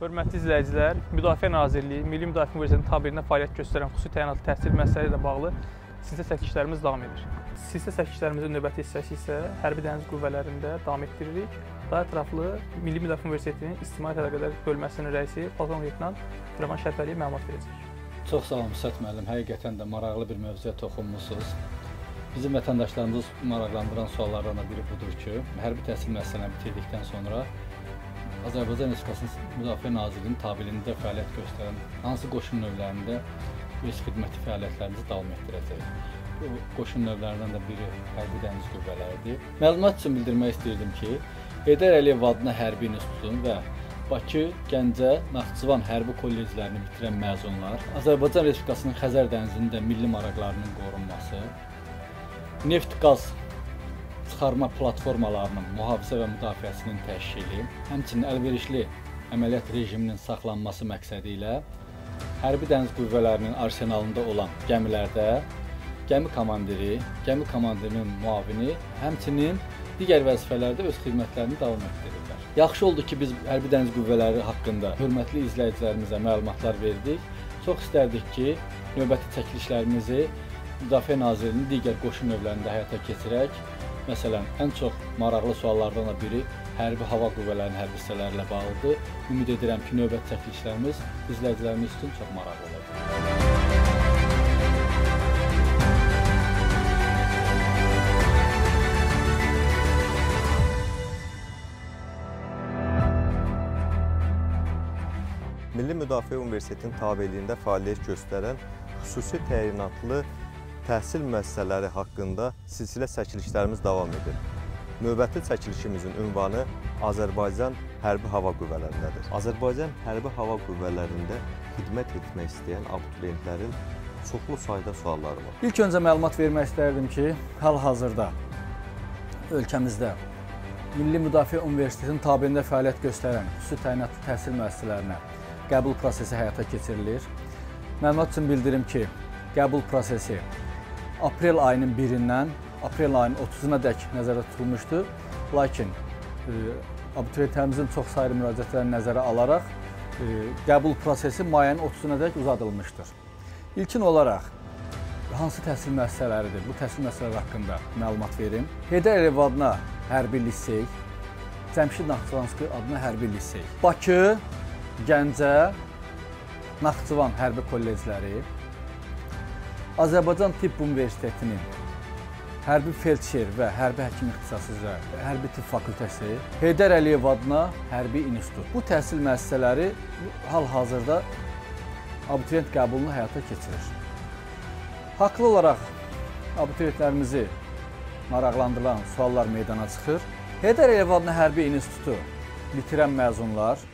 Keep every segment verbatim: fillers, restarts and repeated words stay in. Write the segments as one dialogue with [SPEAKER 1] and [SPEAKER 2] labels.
[SPEAKER 1] Hörmətli izləyicilər, Müdafiə Nazirliyi, Milli Müdafiə Universitetinin tabeliyində fəaliyyət göstərən xüsusi təyinatlı təhsil müəssisələri ilə bağlı silsilə çəkilişlərimiz davam edir. Silsilə çəkilişlərimizin növbəti hissəsi isə Hərbi Dəniz Qüvvələrində davam etdiririk. Daha ətraflı Milli Müdafiə Universitetinin İctimai Tədqiqatlar Bölməsinin rəisi Polkovnik Leytenant Süleyman Şərifəliyev məlumat verəcək.
[SPEAKER 2] Çox sağ olun Müsət müəllim, həqiqətən də maraqlı bir mövzuya toxunmusunuz. Bizim vətəndaşlarımız maraqlandıran suallardan da biri budur ki, hərbi təhsil müəssisələrini bitirdikdən sonra Azərbaycan Respublikasının Müdafiə Nazirliyinin tabeliyində fəaliyyət göstərən hansı qoşun növlərində öz xidməti fəaliyyətlərimizi davam etdirəcək. Bu qoşun növlərindən də biri Hərbi Dəniz Qüvvələridir. Məlumat üçün bildirmək istəyirdim ki, Heydər Əliyev adına Hərbi İnstitutun və Bakı, Gəncə, Naxçıvan hərbi kolleclərini bitirən məzunlar Azərbaycan Respublikasının Xəzər dənizində milli maraqlarının qorunması, neft, qaz çıxarma platformalarının mühafizə və müdafiəsinin təşkili, həmçinin əlverişli əməliyyat rejiminin saxlanması məqsədi ilə Hərbi Dəniz Qüvvələrinin arsenalında olan gəmilərdə gəmi komandiri, gəmi komandirinin müavini, həmçinin digər vəzifələrdə öz xidmətlərini davam etdirirlər. Yaxşı oldu ki, biz Hərbi Dəniz Qüvvələri haqqında hörmətli izləyicilərimizə məlumatlar verdik. Çox istərdik ki, növbəti çəkilişlərimizi Müdafiə Nazirliyinin digər qoşun növlərində həyata keçirək. Məsələn, ən çox maraqlı suallardan da biri Hərbi Hava Qüvvələrinin hərbi hissələri ilə bağlıdır. Ümid edirəm ki, növbəti çəkilişlərimiz izləyicilərimiz üçün çox maraqlı olacaq.
[SPEAKER 3] Milli Müdafiə Universitetinin tabeliyində fəaliyyət göstərən xüsusi təyinatlı təhsil müəssisələri haqqında silsilə çəkilişlərimiz davam edir. Növbəti çəkilişimizin ünvanı Azərbaycan Hərbi Hava Qüvvələrindədir. Azərbaycan Hərbi Hava Qüvvələrində xidmət etmək istəyən abituriyentlərin çoxlu sayda sualları var.
[SPEAKER 2] İlk öncə məlumat vermək istərdim ki, hal-hazırda ölkəmizdə Milli Müdafiə Universitetinin tabeliyində fəaliyyət göstərən xüsusi təyinatlı təhsil müəssisələrinə qəbul prosesi həyata keçirilir. Məlumat üçün bildirim ki, qəbul prosesi aprel ayının birindən aprel ayının otuzuna dək nəzərdə tutulmuşdur. Lakin e, abituriyentlərimizin çox saylı müraciətlərini nəzərə alaraq e, qəbul prosesi mayın otuzuna dək uzadılmışdır. İlkin olaraq hansı təhsil müəssisələridir? Bu təhsil müəssisələri haqqında məlumat verim. Heydər Əliyev adına hərbi lisey, Cəmşid Naxçıvanski adına hərbi lisey, Bakı, Gəncə, Naxçıvan hərbi kollecləri, Azərbaycan Tibb Universitetinin hərbi felçer və hərbi həkim ixtisası üzrə hərbi tibb fakültəsi, Heydər Əliyev adına hərbi institut. Bu təhsil müəssisələri hal-hazırda abituriyent qəbulunu həyata keçirir. Haqlı olaraq abituriyentlərimizi maraqlandıran suallar meydana çıxır. Heydər Əliyev adına hərbi institutu bitirən məzunlar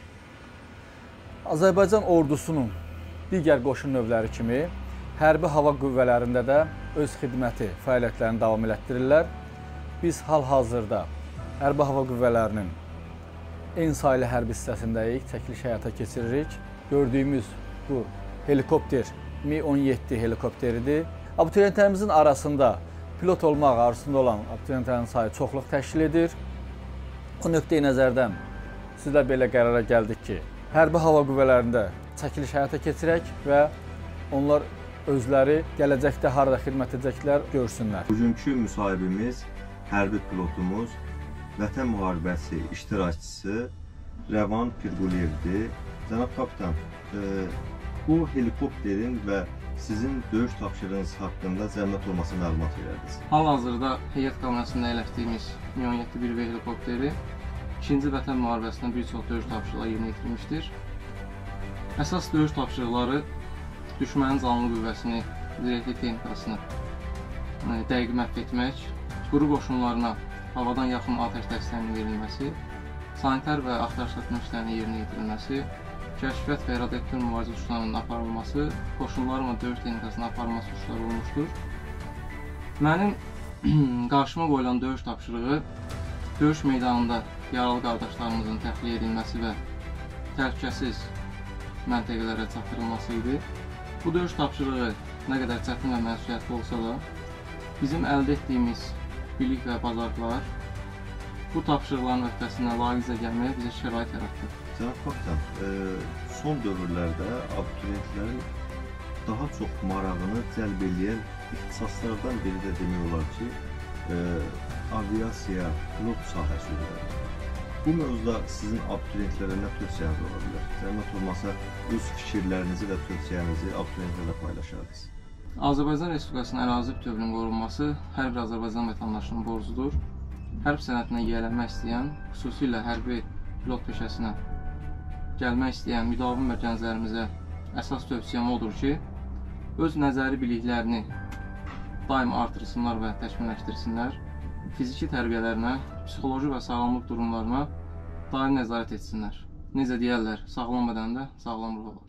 [SPEAKER 2] Azərbaycan ordusunun digər qoşun növləri kimi hərbi hava qüvvələrində də öz xidməti fəaliyyətlərini davam elətdirirlər. Biz hal-hazırda hərbi hava qüvvələrinin en saylı hərbi hissəsindəyik, çəkiliş həyata keçiririk. Gördüyümüz bu helikopter Mi on yeddi helikopteridir. Abituriyentlərimizin arasında pilot olmaq arzusunda olan abituriyentlərin sayı çoxluq təşkil edir. O nöqteyi nəzərdən sizlə belə qərara gəldik ki, hərbi hava qüvvələrində çəkiliş həyata keçirək və onlar özləri gələcəkdə harada xidmət edəcəklər görsünlər.
[SPEAKER 3] Bugünkü müsahibimiz hərbi pilotumuz, Vətən müharibəsi iştirakçısı Rəvan Pirquliyevdir. Cənab kapitan, e, bu helikopterin və sizin döyüş tapşırığınız haqqında zəhmət olması məlumat verərdiniz.
[SPEAKER 4] Hal-hazırda heyət kamerasında əyləşdiyimiz Mi on yeddi bir V helikopteri ikinci Vətən müharibəsində bir çox döyüş tapşırıqları yerinə yetirmişdir. Əsas döyüş tapşırıqları düşmənin canlı qüvvəsini, zirehli texnikasını dəqiq məhv etmək, quru qoşunlarına havadan yaxın atəş dəstəyinin verilməsi, sanitar və axtarış etmə işlərinin yerinə yetirilməsi, kəşfiyyat və radioaktiv mübarizə uçuşlarının aparılması, qoşunlarla döyüş texnikasının aparılması uçuşları olmuşdur. Mənim qarşıma qoyulan döyüş tapşırığı döyüş meydanında yaralı qardaşlarımızın təxliyə edilməsi və təhlükəsiz məntəqələrə çatdırılması idi. Bu döyüş tapşırığı nə qədər çətin və məsuliyyətli olsa da, bizim əldə etdiyimiz bilik və bacarıqlar bu tapşırıqların öhdəsindən layiqcə gəlməyə bizə şərait yaratdı.
[SPEAKER 3] Cənab kapitan, e, son dövrlərdə abituriyentlərin daha çox marağını cəlb edən ixtisaslardan biri də demək olar ki, e, aviasiya, pilot sahəsi üzrə. Bu mövzuda sizin abituriyentlərə nə tövsiyəniz ola bilər? Zəhmət olmasa, öz fikirlərinizi və tövsiyənizi abituriyentlərlə paylaşardınız.
[SPEAKER 4] Azərbaycan Respublikasının ərazi bütövlüyünün qorunması hər bir Azərbaycan vətəndaşının borcudur. Hərb sənətinə yiyələnmək istəyən, xüsusilə hərbi pilot peşəsinə gəlmək istəyən müdavim və gənclərimizə əsas tövsiyəm odur ki, öz nəzəri biliklərini daim artırsınlar və təkmilləşdirsinlər, fiziki tərbiyələrinə, psixoloji və sağlamlıq durumlarına daim nəzarət etsinlər. Necə deyərlər, sağlam bədəndə sağlam ruh olur.